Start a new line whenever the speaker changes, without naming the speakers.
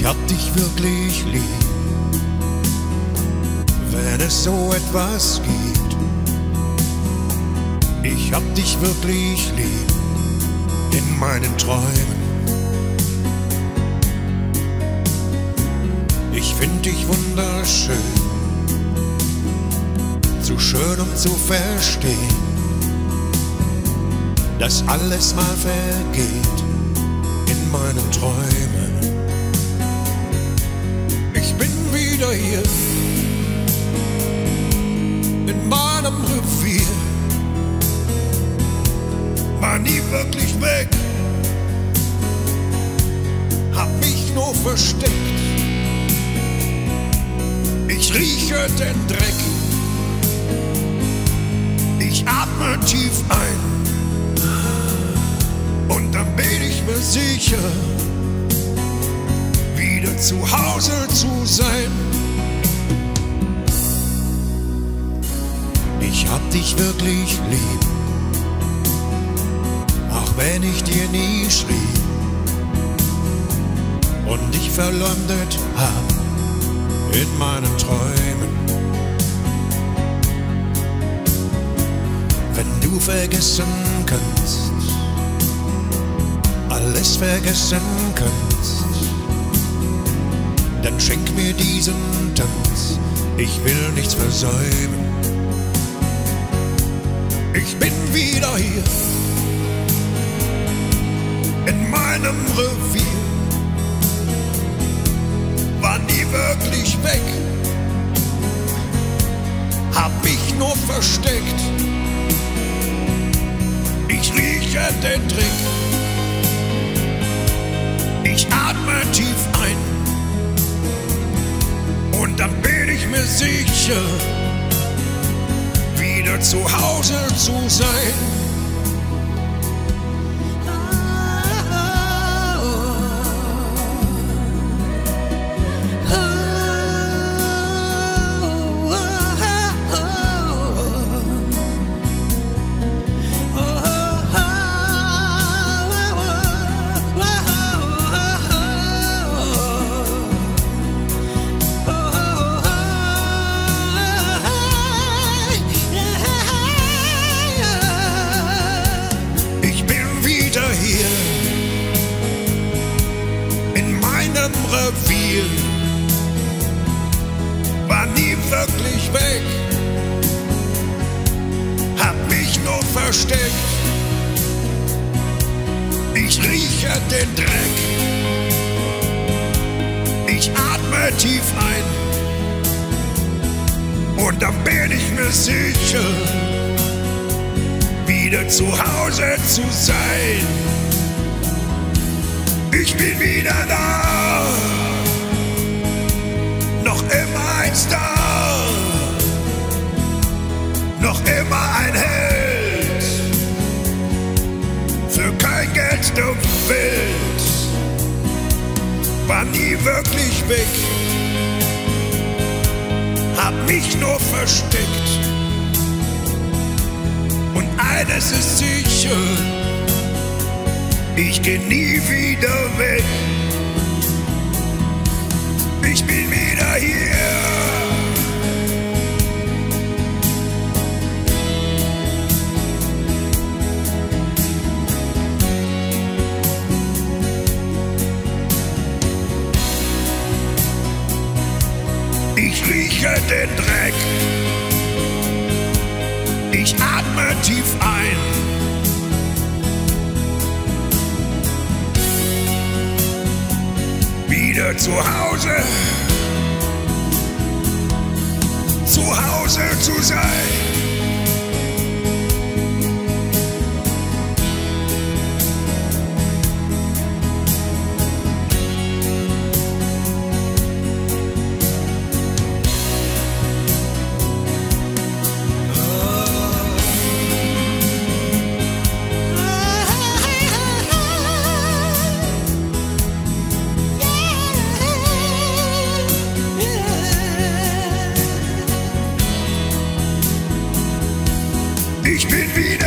Ich hab dich wirklich lieb, wenn es so etwas gibt. Ich hab dich wirklich lieb in meinen Träumen. Ich find dich wunderschön, zu schön um zu verstehen, dass alles mal vergeht in meinen Träumen. Ich bin wieder hier in meinem Revier, war nie wirklich weg, hab mich nur versteckt. Ich rieche den Dreck, ich atme tief ein und dann bin ich mir sicher, wieder zu Hause zu sein. Ich hab dich wirklich lieb, auch wenn ich dir nie schrieb und dich verleumdet hab in meinen Träumen. Wenn du vergessen kannst, alles vergessen kannst, dann schenk mir diesen Tanz, ich will nichts versäumen. Ich bin wieder hier in meinem Revier, war nie wirklich weg, hab mich nur versteckt. Ich rieche den Dreck, ich atme tief ein und dann bin ich mir sicher, wieder zu Hause zu sein. Revier, war nie wirklich weg, hab mich nur versteckt. Ich rieche den Dreck, ich atme tief ein und dann bin ich mir sicher, wieder zu Hause zu sein. Ich bin wieder da, noch immer ein Star, noch immer ein Held, für kein Geld der Welt, war nie wirklich weg, hab mich nur versteckt. Und eines ist sicher, ich geh nie wieder weg. Ich bin wieder hier. Ich rieche den Dreck. Ich atme tief ein. Wieder zu Hause zu sein. Ich bin wieder